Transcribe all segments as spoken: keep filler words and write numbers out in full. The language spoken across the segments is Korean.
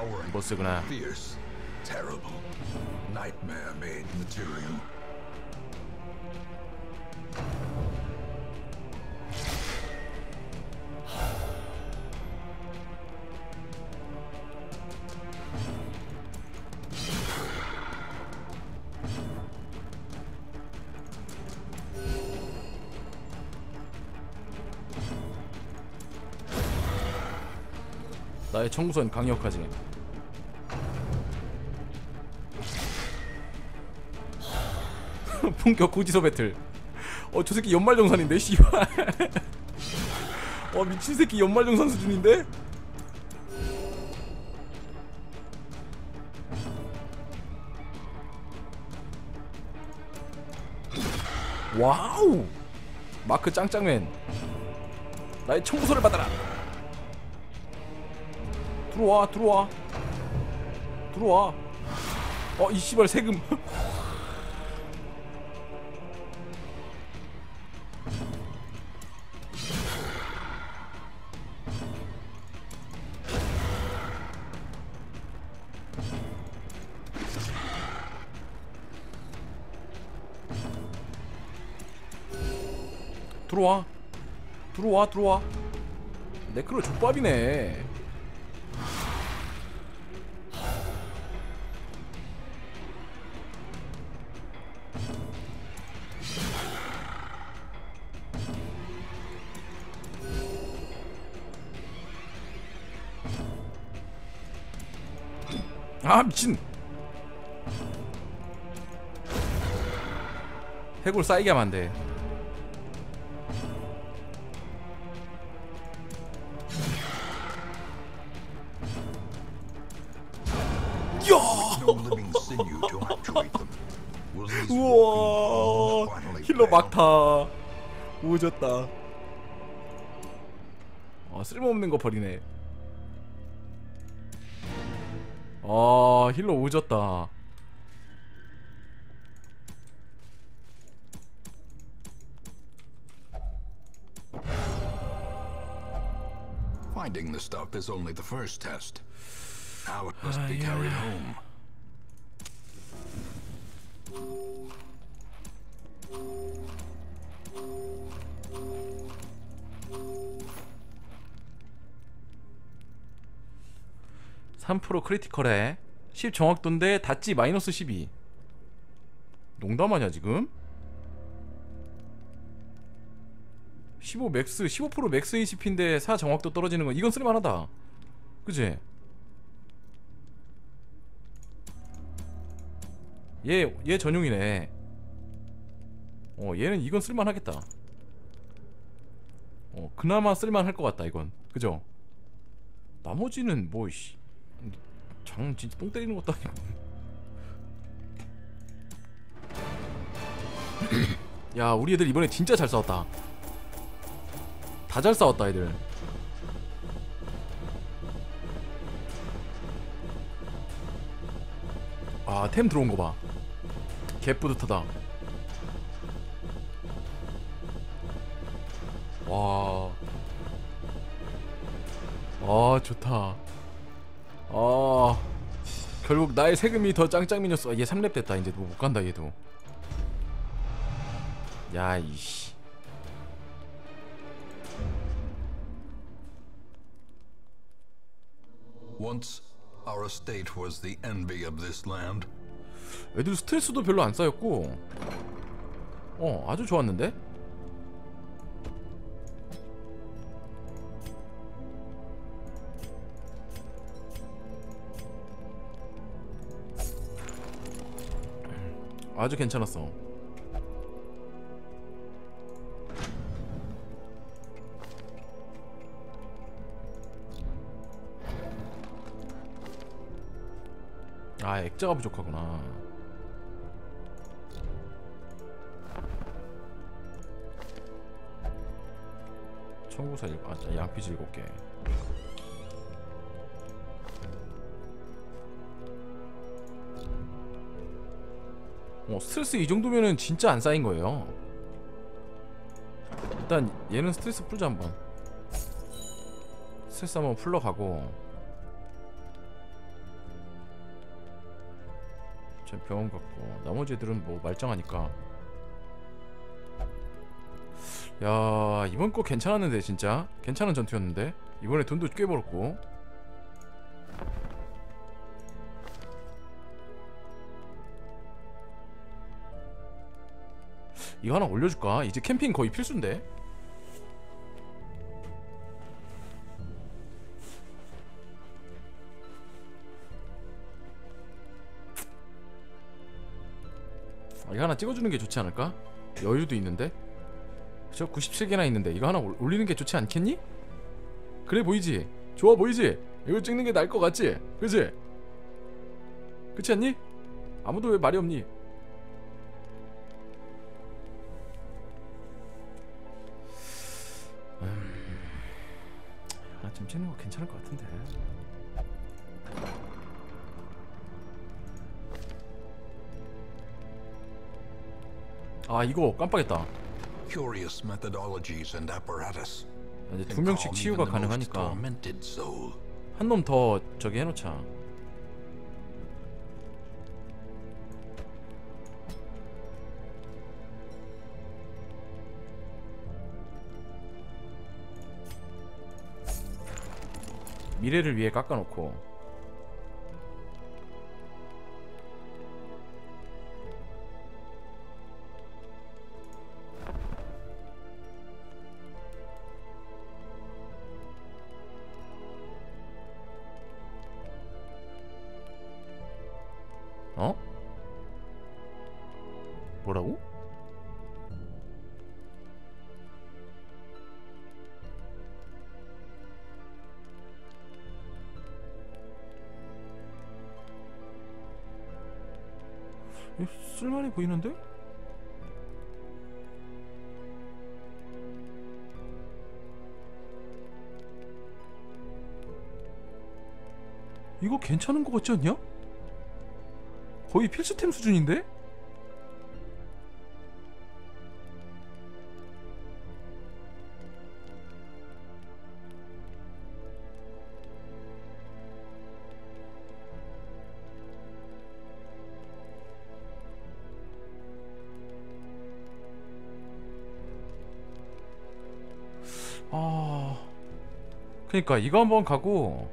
Towering, 보스구나. fierce, terrible, nightmare-made material. 나의 청구선 강력하지. 본격 고지서 배틀. 어, 저 새끼 연말정산인데 씨발. 어, 미친 새끼 연말정산 수준인데? 와우. 마크 짱짱맨. 나의 청구서를 받아라. 들어와 들어와 들어와. 어, 이 씨발 세금. 들어와 들어와 들어와. 네크로 족밥이네. 아, 미친. 해골 쌓이게 하면 안돼. 우와, 힐러 막타. 오졌다. 어, 쓸모없는 거 버리네. 아, 힐러 오졌다. Finding the stuff is only the first test. Now it must be carried home. 삼 퍼센트 크리티컬에 십 정확도인데 닷지 마이너스 십이. 농담하냐 지금? 십오 맥스, 십오 퍼센트 맥스 에이치피인데 사 정확도 떨어지는 건 이건 쓸만하다. 그치? 얘, 얘 전용이네. 어, 얘는 이건 쓸만하겠다. 어, 그나마 쓸만할 것 같다 이건. 그죠? 나머지는 뭐 씨, 장 진짜 똥 때리는 것도 아니고. 야, 우리 애들 이번에 진짜 잘 싸웠다. 다 잘 싸웠다 애들. 아, 템 들어온 거 봐. 개뿌듯하다. 와. 아, 좋다. 아, 결국 나의 세금이 더 짱짱미였어. 얘 삼 렙 됐다. 이제 뭐 못 간다 얘도. 야, 이씨. Once our estate was the envy of this land. 애들 스트레스도 별로 안 쌓였고, 어, 아주 좋았는데? 아주 괜찮았어. 아, 액자가 부족하구나. 청구사 일곱, 아, 양피지 일곱 개. 어, 스트레스 이 정도면은 진짜 안 쌓인 거예요. 일단 얘는 스트레스 풀자 한번. 스트레스 한번 풀러 가고. 저 병원 같고 나머지 애들은 뭐 말짱하니까. 야 이번 거 괜찮았는데 진짜 괜찮은 전투였는데 이번에 돈도 꽤 벌었고. 이거 하나 올려줄까? 이제 캠핑 거의 필수인데. 아, 이거 하나 찍어주는 게 좋지 않을까? 여유도 있는데. 저 구십칠 개나 있는데 이거 하나 올리는 게 좋지 않겠니? 그래 보이지? 좋아 보이지? 이거 찍는 게 나을 것 같지? 그치? 그렇지 않니? 아무도 왜 말이 없니? 음... 하나 좀 찍는 거 괜찮을 것 같은데. 아 이거 깜빡했다. Curious methodologies and apparatus. 이제 두 명씩 치유가 가능하니까 한 놈 더 저기 해놓자. 미래를 위해 깎아놓고. 어? 뭐라고? 이거 쓸만해 보이는데? 이거 괜찮은 거 같지 않냐? 거의 필수템 수준인데? 아, 그니까 이거 한번 가고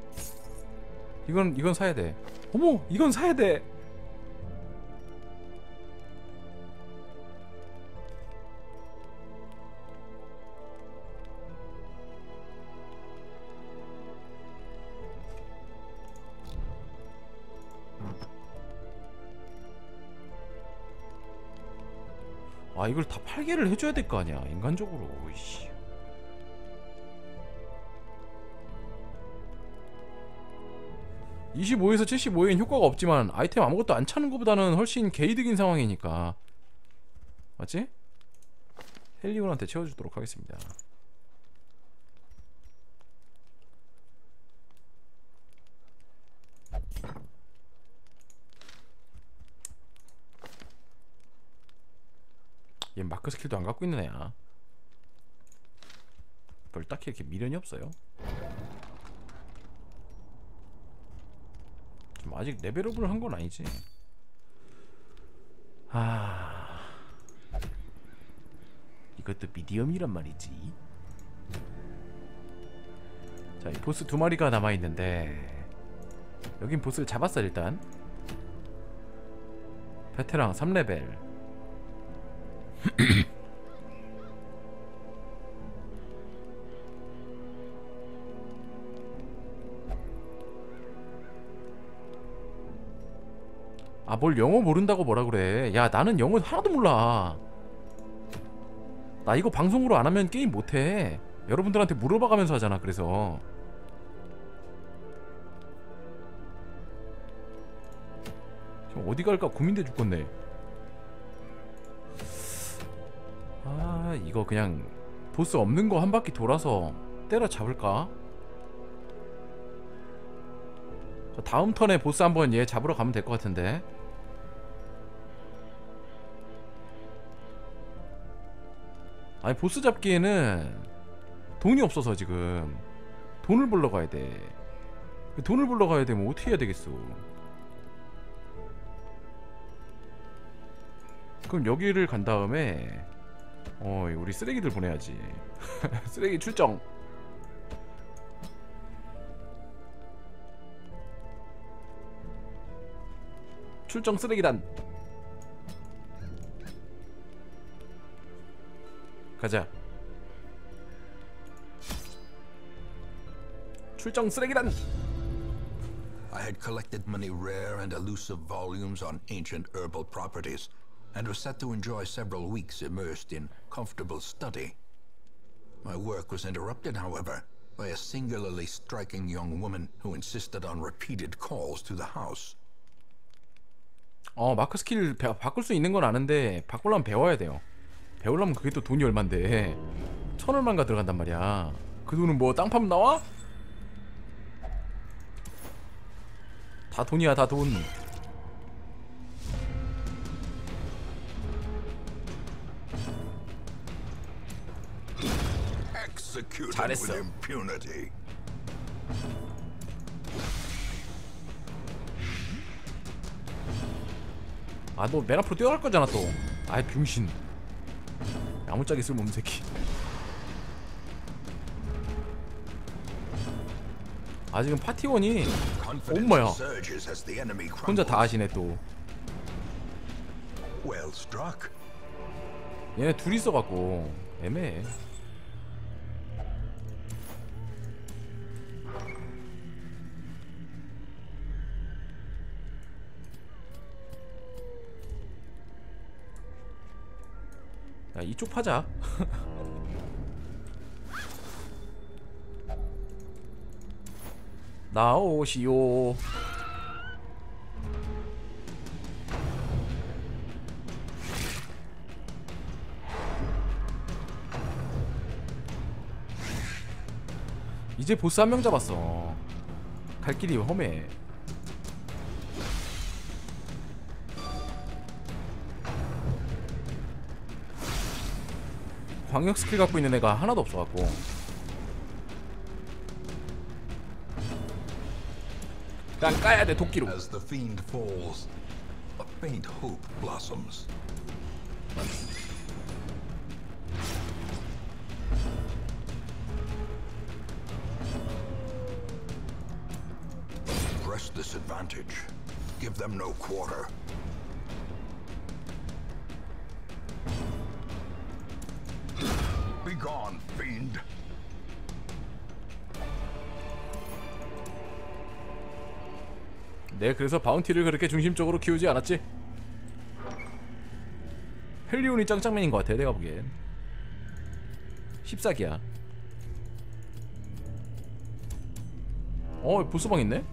이건 이건 사야 돼. 어머, 이건 사야 돼. 아 이걸 다 팔 개를 해줘야 될 거 아니야 인간적으로. 이씨. 이십오에서 칠십오엔 효과가 없지만 아이템 아무것도 안 차는 것보다는 훨씬 개이득인 상황이니까. 맞지? 헬리온한테 채워주도록 하겠습니다. 얘 마크 스킬도 안 갖고 있는 애야. 별 딱히 이렇게 미련이 없어요. 좀 아직 레벨업을 한 건 아니지. 아, 이것도 미디엄이란 말이지. 자, 이 보스 두 마리가 남아 있는데 여긴 보스를 잡았어 일단. 베테랑 삼 레벨. 아, 뭘 영어 모른다고 뭐라 그래. 야, 나는 영어 하나도 몰라. 나 이거 방송으로 안 하면 게임 못해. 여러분들한테 물어봐가면서 하잖아. 그래서 지금 어디 갈까 고민돼 죽겠네. 아, 이거 그냥 보스 없는 거 한 바퀴 돌아서 때려 잡을까? 다음 턴에 보스 한번 얘 잡으러 가면 될 것 같은데. 아니 보스 잡기에는 돈이 없어서 지금 돈을 벌러 가야 돼. 돈을 벌러 가야 되면 어떻게 해야 되겠어. 그럼 여기를 간 다음에 어 우리 쓰레기들 보내야지. 쓰레기 출정. 출정 쓰레기단. 가자. 출정 쓰레기단. I had collected many rare and elusive volumes on ancient herbal properties, and was set to enjoy several weeks immersed in comfortable study. My work was interrupted, however, by a singularly striking young woman who insisted on repeated calls to the house. 어 마크 스킬 배, 바꿀 수 있는 건 아는데 바꾸려면 배워야 돼요. 배우려면 그게 또 돈이 얼만데 천 얼마인가 들어간단 말이야. 그 돈은 뭐 땅 파면 나와? 다 돈이야 다 돈. 잘했어. 아 너 맨 앞으로 뛰어갈 거잖아 또. 아이 병신. 야무짝게 쓸모없는 새끼. 아 지금 파티원이 엄마야 혼자 다 하시네 또. 얘네 둘이 있어갖고 애매해. 야 이쪽 파자. 나오시오. 이제 보스 한 명 잡았어. 갈 길이 험해. 광역 스킬 갖고 있는 애가 하나도 없어갖고. 난 까야 돼 도끼로. As the fiend falls, a faint hope blossoms. Press this advantage. Give them no quarter. Be gone, fiend. 네, 그래서 바운티를 그렇게 중심적으로 키우지 않았지. 헬리온이 짱짱맨인 것 같아 내가 보기엔. 씹사기야. 어 보스방 있네?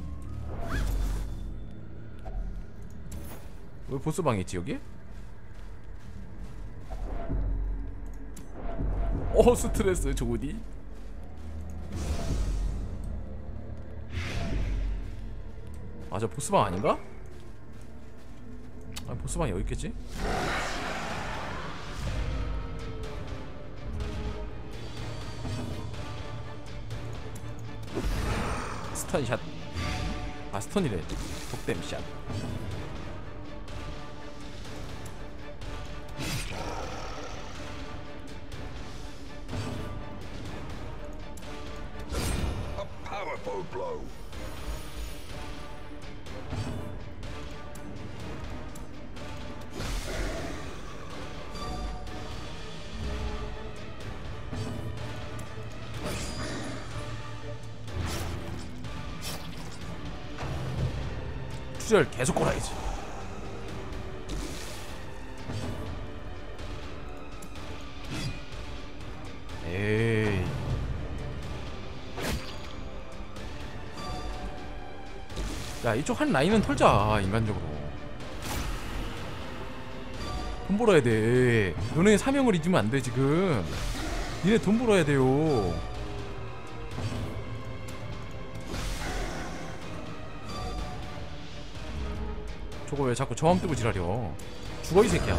왜 보스방이 있지 여기? 어 스트레스 좋으니? 아 저 보스방 아닌가? 아 보스방이 여기 있겠지? 스턴샷. 아 스턴이래. 독댐샷. A powerful blow. 투절 계속 걸어야지. 에이. 야 이쪽 한 라인은 털자 인간적으로. 돈 벌어야 돼. 너네 사명을 잊으면 안 돼 지금. 니네 돈 벌어야 돼요. 저거 왜 자꾸 저항 뜨고 지랄이여. 죽어 이 새끼야.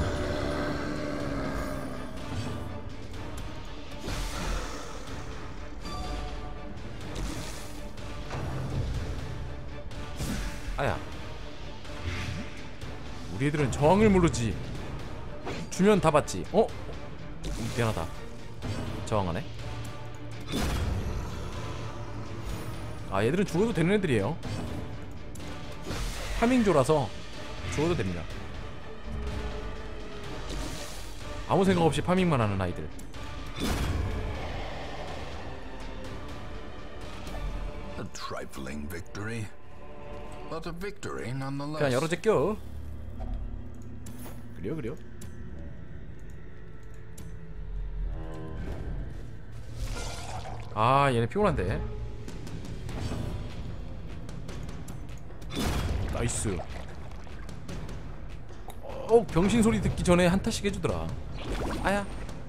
아야 우리 애들은 저항을 모르지. 주면 다 받지. 어? 어 미안하다. 저항하네. 아 얘들은 죽어도 되는 애들이에요. 파밍조라서 죽어도 됩니다. 아무 생각 없이 파밍만 하는 아이들. A trifling victory, but a victory nonetheless. 그냥 열어 제껴. 그래요 그래요. 아 얘네 피곤한데. 나이스. 꼭 병신 소리 듣기 전에 한타씩 해주더라. 아야.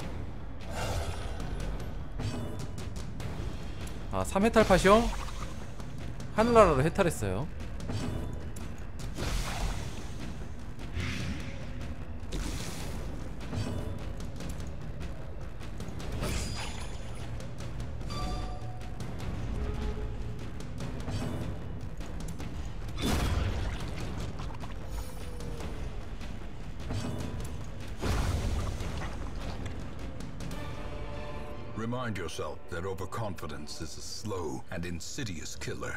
아 삼 해탈 팟이요? 하늘나라로 해탈했어요. Remind yourself that overconfidence is a slow and insidious killer.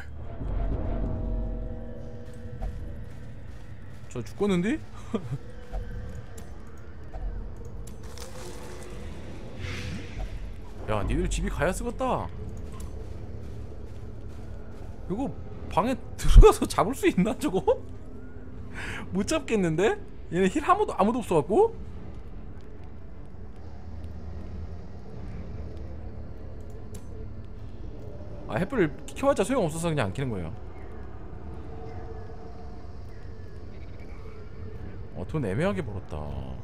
저 죽겠는데? 야 니들 집이 가야 쓰겄다. 이거 방에 들어가서 잡을 수 있나 저거? 못 잡겠는데? 얘네 힐 아무도 아무도 없어갖고? 아 햇불 켜봤자 소용없어서 그냥 안 켜는 거예요. 어 돈 애매하게 벌었다.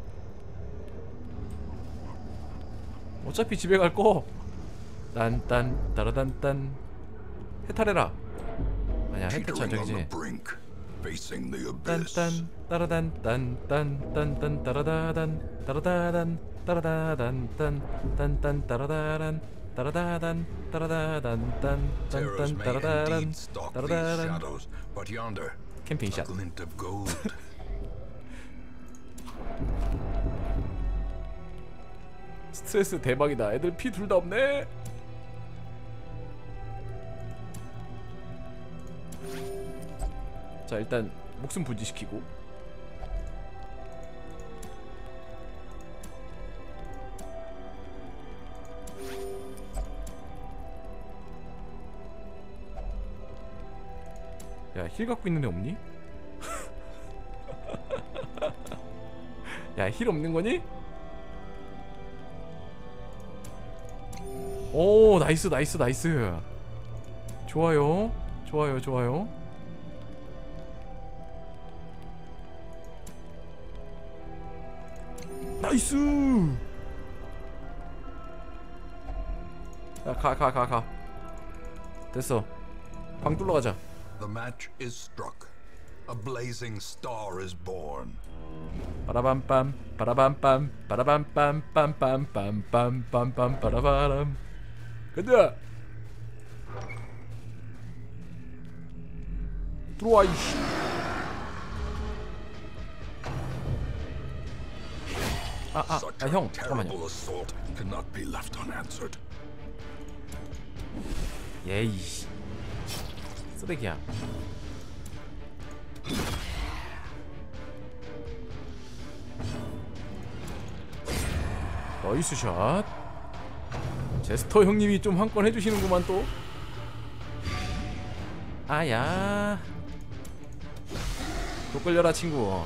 어차피 집에 갈거 딴딴 따라단딴 해탈해라. 아니야 해탈 전적이지. 딴딴 따라단딴 딴딴딴 따라다단 따라다단 따라다단 딴딴 따라다란 따라다단 따라다단 딴딴 따라다란 따라다란. 캠핑샷. 스트레스 대박이다. 애들 피 둘 다 없네. 자 일단 목숨 분지시키고. 야 힐 갖고 있는 애 없니? 야 힐 없는 거니? 오 나이스 나이스 나이스. 좋아요 좋아요 좋아요. 나이스. 야 가 가 가 가. 됐어. 방 뚫러 가자. The match is struck. A blazing star is born. 빠라밤빰 빠라밤빰 빠라밤빰 빰빰빰빰 빰빰 빠라바람. 간다. 들어와 이씨. 아, 아, 아, 형, 잠깐만요. 예이, 쓰레기야. 나이스 샷. 제스터 형님이 좀 한 건 해주시는구만 또. 아야. 또 끌려라 친구.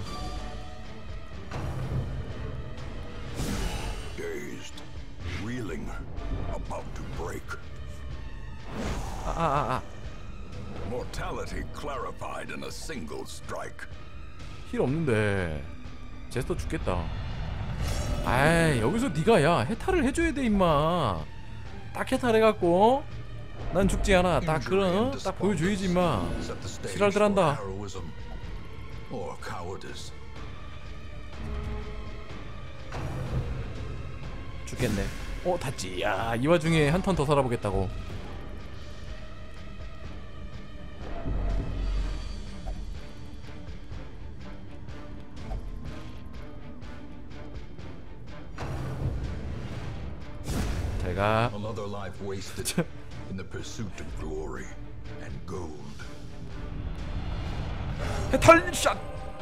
Reeling, about to break. 아, 아, 아, 아. Mortality clarified in a single strike. 힐 없는데 제스터 죽겠다. 아이 여기서 네가 야 해탈을 해줘야 돼 임마. 딱 해탈해갖고 난 죽지 않아. 딱 그런 딱 보여줘야지 임마. 지랄들 한다. 죽겠네. 어 닿지. 야 이 와중에 한 턴 더 살아보겠다고. 가. Another life wasted in the pursuit of glory and gold. 해탈샷.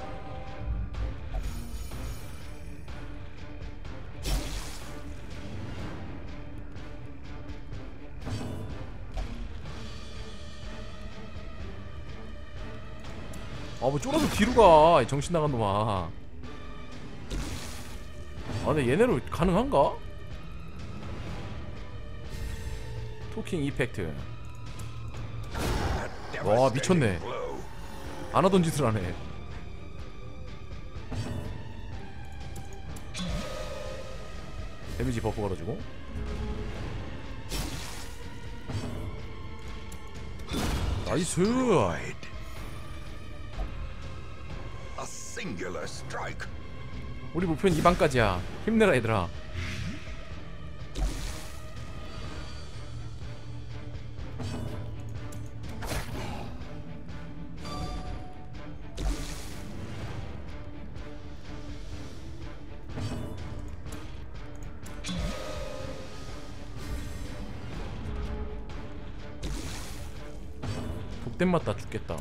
아 뭐 쫄아서 뒤로 가, 정신 나간 놈아. 아 근데 얘네로 가능한가? 토킹 이펙트. 와 미쳤네. 안 하던 짓을 하네. 데미지 버프 걸어주고. 나이스. Singular strike. 우리 목표는 이 방까지야. 힘내라 얘들아. 독댐 맞다 죽겠다.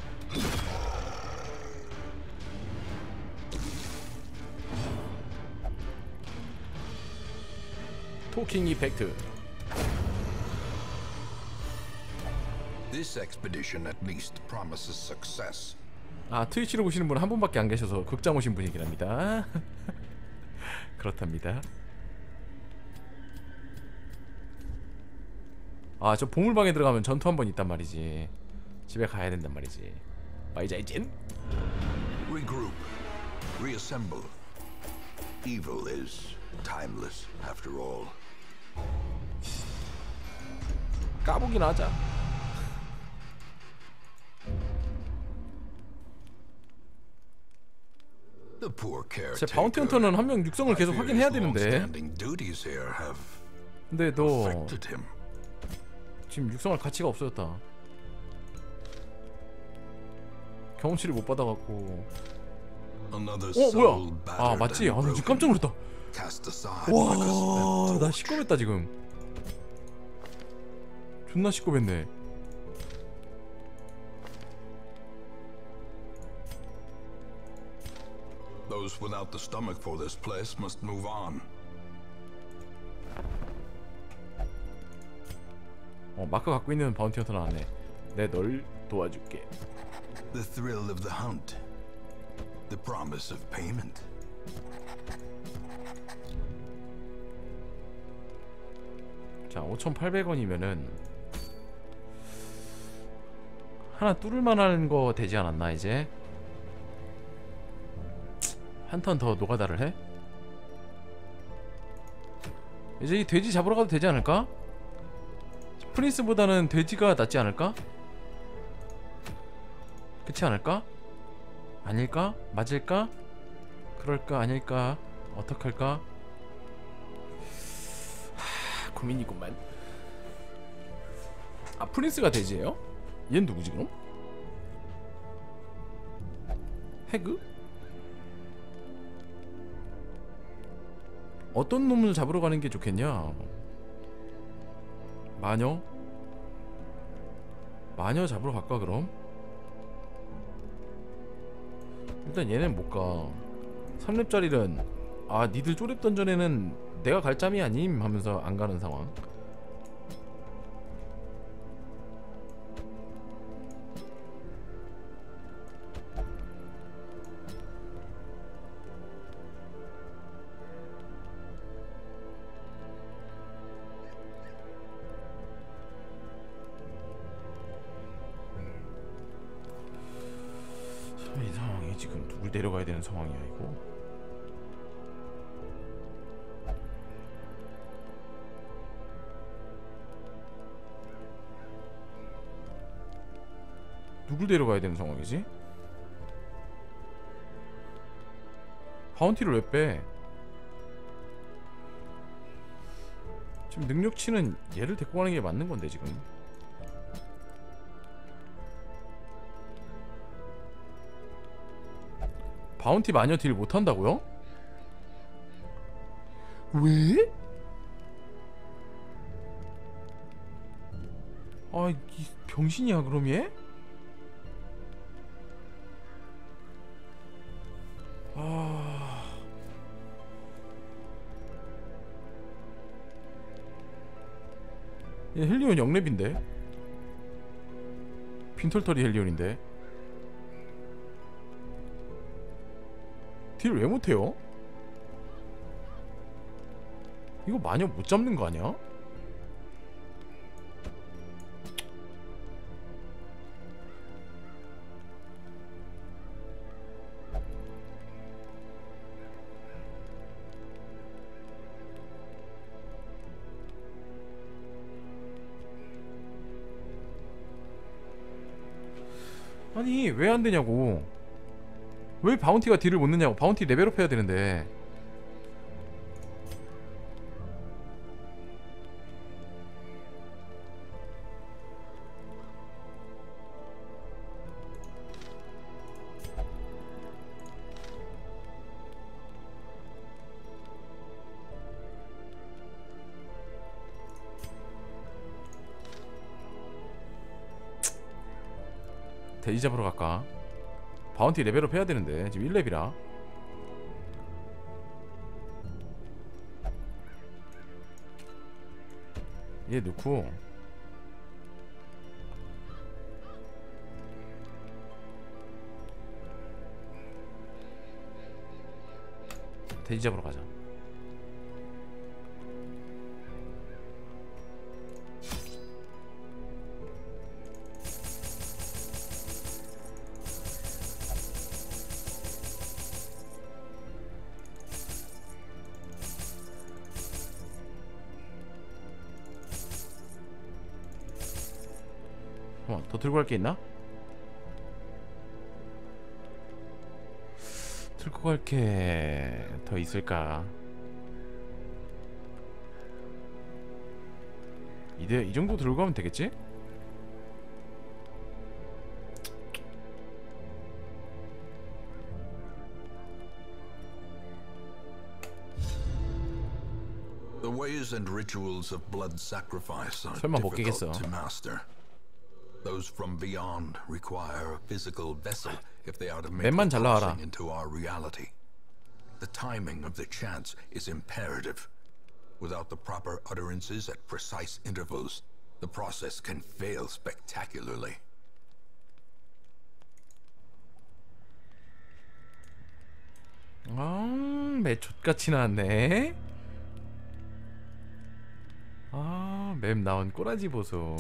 토킹 이펙트. This expedition at least promises success. 아 트위치로 보시는 분은 한 분밖에 안 계셔서 극장 오신 분이긴 합니다. 그렇답니다. 아 저 보물방에 들어가면 전투 한 번 있단 말이지. 집에 가야 된단 말이지. 바이자이진. Regroup. Reassemble. Evil is timeless after all. 까보긴 하자. The poor 제 caretaker. 바운티 헌터는 한 명 육성을 계속 I fear 확인해야 his 되는데. long-standing duties here have 근데 너 affected him. 지금 육성할 가치가 없어졌다. 경험치를 못 받아갖고. Another 어 soul 뭐야? 아 battered 맞지? and 아 나 지금 broken, 깜짝 놀랐다. cast aside like a 와, spent 나 torch. 시끄럽다 지금. 존나 시끄럽네. Those without the stomach for this place must move on. 어 마크 갖고 있는 바운티 헌터 나왔네. 내 널 도와줄게. The thrill of the hunt. The promise of payment. 자 오천팔백 원이면은 하나 뚫을 만한 거 되지 않았나 이제? 한 턴 더 노가다를 해? 이제 이 돼지 잡으러 가도 되지 않을까? 프린스보다는 돼지가 낫지 않을까? 그렇지 않을까? 아닐까? 맞을까? 그럴까? 아닐까? 어떡할까? 하... 고민이구만. 아 프린스가 돼지예요? 얘는 누구지 그럼? 해그? 어떤 놈을 잡으러 가는 게 좋겠냐? 마녀? 마녀 잡으러 갈까 그럼? 일단 얘는 못 가. 삼 렙짜리는 아 니들 쪼렙 던전에는 내가 갈 짬이 아님 하면서 안 가는 상황. 이 상황이 지금 누굴 데려가야 되는 상황이야 이거? 누굴 데려가야 되는 상황이지? 바운티를 왜 빼? 지금 능력치는 얘를 데리고 가는 게 맞는 건데 지금. 바운티 마녀 딜 못한다고요? 왜? 아, 이 병신이야 그럼 얘? 아... 얘 헬리온 영 렙인데? 빈털터리 헬리온인데? 딜 왜 못해요? 이거 마녀 못 잡는 거 아니야? 아니 왜 안되냐고. 왜 바운티가 딜을 못 넣냐고. 바운티 레벨업 해야 되는데. 돼지 잡으러 갈까? 바운티 레벨업 해야 되는데 지금 일 렙이라. 얘 넣고 돼지 잡으러 가자. 어, 더 들고 갈 게 있나? 들고 갈 게 더 있을까? 이대 이 정도 들고 가면 되겠지? The ways and rituals of blood sacrifice are 설마 못 difficult 깨겠어. to master. Those from beyond require a physical vessel if they are to make 맵만 the 잘 나와라. crossing into our reality. The timing of the chants is imperative. Without the proper utterances at precise intervals, the process can fail spectacularly. 아, 맵 족같이 나왔네. 아, 맵 나온 꼬라지 보소.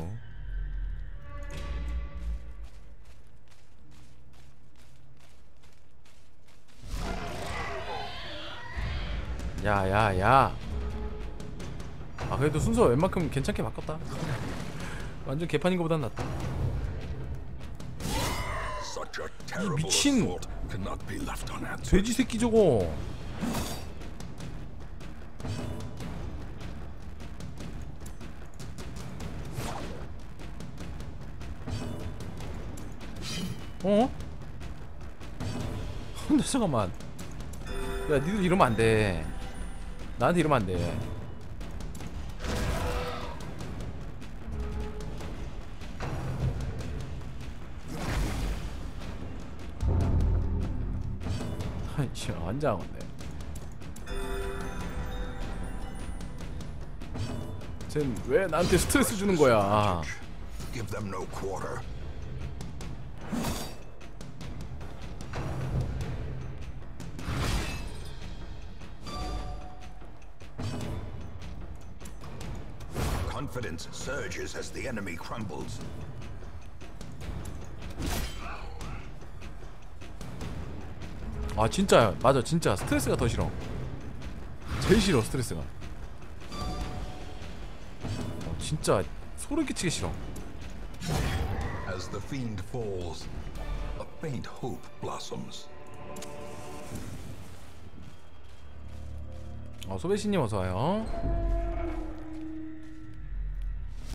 야야야. 아 그래도 순서 웬만큼 괜찮게 바꿨다. 완전 개판인 거보단 낫다. Such a terrible 미친 assault cannot be left unanswered. 돼지 새끼 저거. 어? 근데 잠깐만. 야 니들 이러면 안돼. 나한테 이러면 안돼. 아이씨 완전 안돼. 쟨 왜 나한테 스트레스 주는 거야. Give them no quarter. Confidence surges as the enemy crumbles. 아 진짜 맞아. 진짜 스트레스가 더 싫어. 제일 싫어 스트레스가. 어, 진짜 소름 끼치기 싫어. As the fiend falls, a faint hope blossoms. 어 소배씨님 어서와요.